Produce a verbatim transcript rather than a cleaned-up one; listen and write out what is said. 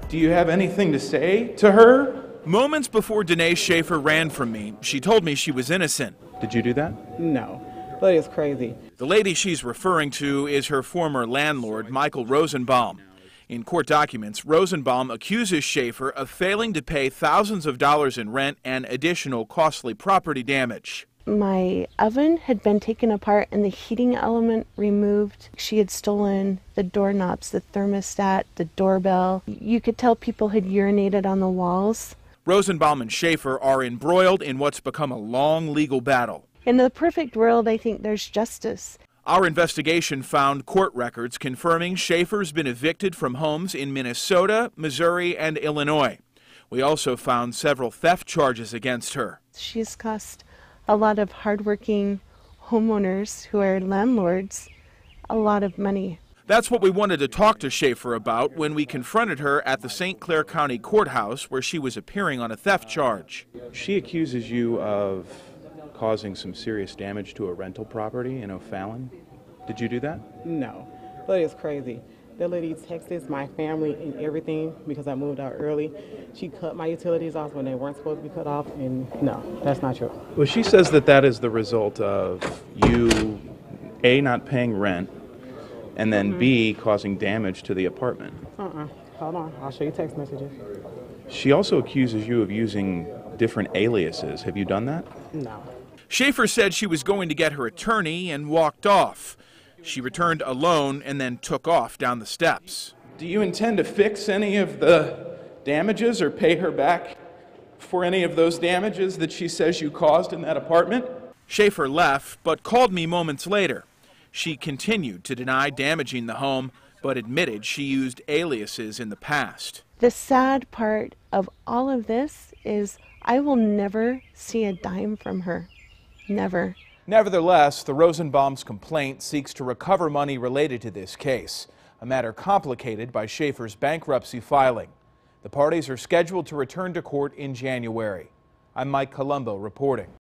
Do you have anything to say to her? Moments before Danae Schaefer ran from me, she told me she was innocent. Did you do that? No, but it's crazy. The lady she's referring to is her former landlord, Michael Rosenbaum. In court documents, Rosenbaum accuses Schaefer of failing to pay thousands of dollars in rent and additional costly property damage. My oven had been taken apart and the heating element removed. She had stolen the doorknobs, the thermostat, the doorbell. You could tell people had urinated on the walls. Rosenbaum and Schaefer are embroiled in what's become a long legal battle. In the perfect world, I think there's justice. Our investigation found court records confirming Schaefer's been evicted from homes in Minnesota, Missouri, and Illinois. We also found several theft charges against her. She's cost a lot of hardworking homeowners who are landlords a lot of money. That's what we wanted to talk to Schaefer about when we confronted her at the Saint Clair County Courthouse, where she was appearing on a theft charge. She accuses you of causing some serious damage to a rental property in O'Fallon. Did you do that? No, but it's crazy. The lady texted my family and everything because I moved out early. She cut my utilities off when they weren't supposed to be cut off, and no, that's not true. Well, she says that that is the result of you, A, not paying rent, and then mm-hmm. B, causing damage to the apartment. Uh-uh. Hold on, I'll show you text messages. She also accuses you of using different aliases. Have you done that? No. Schaefer said she was going to get her attorney and walked off. She returned alone and then took off down the steps. Do you intend to fix any of the damages or pay her back for any of those damages that she says you caused in that apartment? Schaefer left, but called me moments later. She continued to deny damaging the home, but admitted she used aliases in the past. The sad part of all of this is I will never see a dime from her. Never. Nevertheless, the Rosenbaum's complaint seeks to recover money related to this case, a matter complicated by Schaefer's bankruptcy filing. The parties are scheduled to return to court in January. I'm Mike Colombo reporting.